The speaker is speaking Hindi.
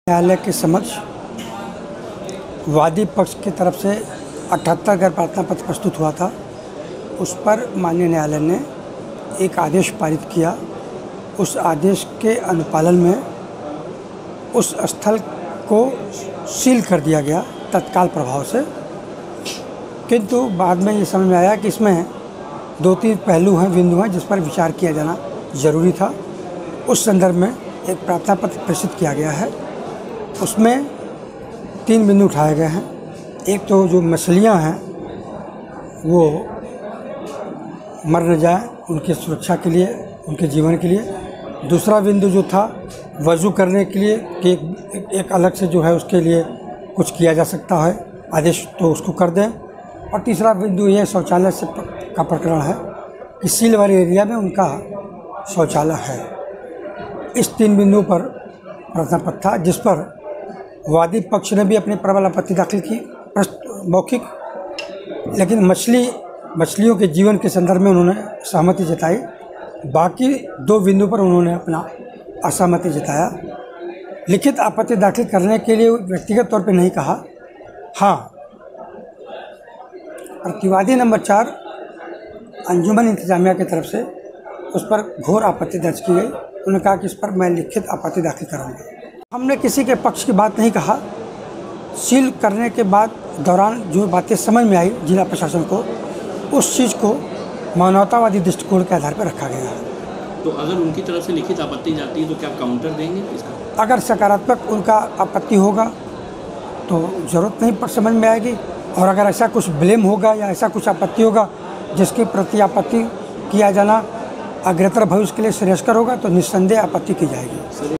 न्यायालय के समक्ष वादी पक्ष की तरफ से 78 गैर प्रार्थना पत्र प्रस्तुत हुआ था। उस पर माननीय न्यायालय ने एक आदेश पारित किया। उस आदेश के अनुपालन में उस स्थल को सील कर दिया गया तत्काल प्रभाव से। किंतु बाद में ये समझ में आया कि इसमें 2-3 पहलू हैं, बिंदु हैं जिस पर विचार किया जाना ज़रूरी था। उस संदर्भ में एक प्रार्थना पत्र प्रेषित किया गया है। उसमें 3 बिंदु उठाए गए हैं। एक तो जो मछलियां हैं वो मर न जाए, उनकी सुरक्षा के लिए, उनके जीवन के लिए। दूसरा बिंदु जो था वज़ू करने के लिए कि एक अलग से जो है उसके लिए कुछ किया जा सकता है, आदेश तो उसको कर दें। और तीसरा बिंदु ये शौचालय से का प्रकरण है कि सील वाले एरिया में उनका शौचालय है। इस 3 बिंदुओं पर प्रार्थना पत्र था, जिस पर वादी पक्ष ने भी अपनी प्रबल आपत्ति दाखिल की मौखिक, लेकिन मछलियों के जीवन के संदर्भ में उन्होंने सहमति जताई। बाकी 2 बिंदु पर उन्होंने अपना असहमति जताया। लिखित आपत्ति दाखिल करने के लिए व्यक्तिगत तौर पर नहीं कहा। हाँ, प्रतिवादी नंबर 4 अंजुमन इंतजामिया की तरफ से उस पर घोर आपत्ति दर्ज की गई। उन्होंने कहा कि इस पर मैं लिखित आपत्ति दाखिल करूँगा। हमने किसी के पक्ष की बात नहीं कहा। सील करने के बाद दौरान जो बातें समझ में आई जिला प्रशासन को, उस चीज़ को मानवतावादी दृष्टिकोण के आधार पर रखा गया है। तो अगर उनकी तरफ से लिखित आपत्ति जाती है तो क्या काउंटर देंगे इसका? अगर सकारात्मक उनका आपत्ति होगा तो ज़रूरत नहीं पर समझ में आएगी, और अगर ऐसा कुछ ब्लेम होगा या ऐसा कुछ आपत्ति होगा जिसके प्रति आपत्ति किया जाना अग्रतर भविष्य के लिए श्रेयस्कर होगा तो निस्संदेह आपत्ति की जाएगी।